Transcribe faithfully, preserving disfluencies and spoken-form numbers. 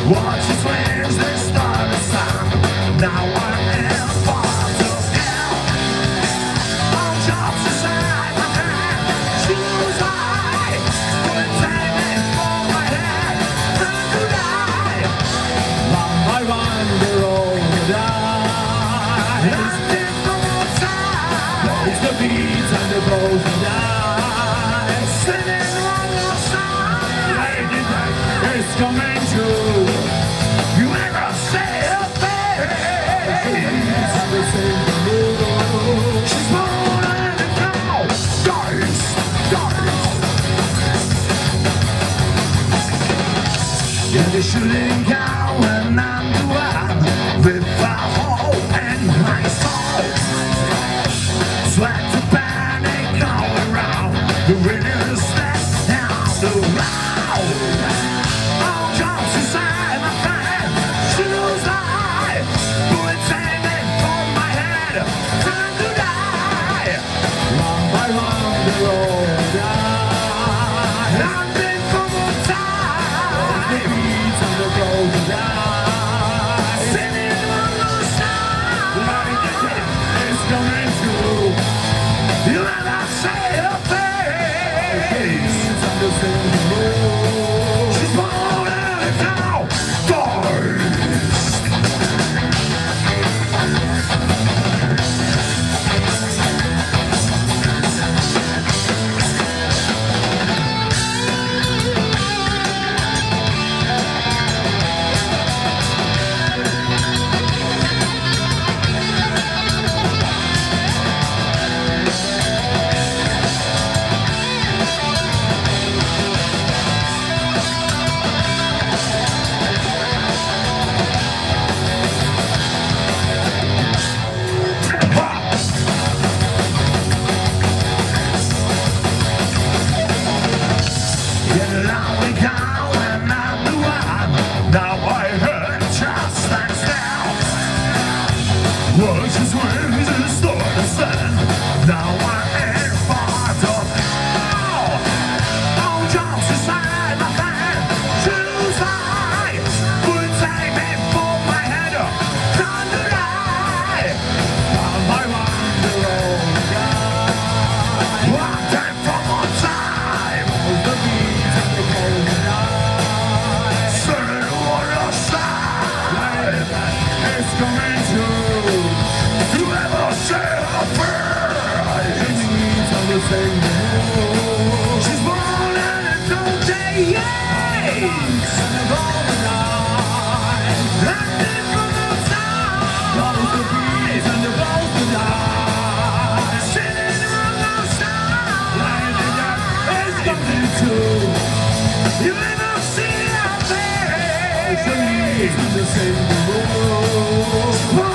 Watch his wings, they start to sound. Now I am part of hell. All jobs aside, my hand, choose I. Would take me for my head, turn to die. One by one, they're all gonna die. Nothing for more time. It's the beats and the blows and die. Singing one more song. Lady Day is coming true. You never say a thing. She's born and a cow. Dies, dies. Yeah, the shooting cow and I'm the one with a hole in my soul. Sweat to panic all around. The winner's step down the road. All jumps inside my friend. Choose I. Bullets aiming for my head. Time to die. One by one they're all die. Nothing for more time. The beats and the blows and die. Singing one more song. Like the death is coming true. You never say a thing. She's born and a cow. Dies. She's born and a cold day, yeah. Nothing for more time. All the beats and the balls to die. Sitting around no side. Like the death is coming true. You never see our face. The same